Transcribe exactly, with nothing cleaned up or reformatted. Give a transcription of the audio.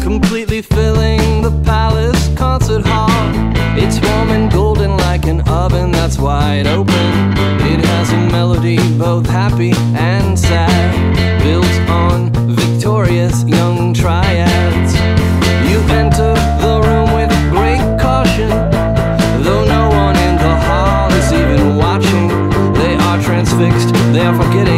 completely filling the palace concert hall. It's warm and golden like an oven that's wide open. It has a melody both happy and sad, built on victorious young triads. You enter the room with great caution, though no one in the hall is even watching. They are transfixed, they are forgetting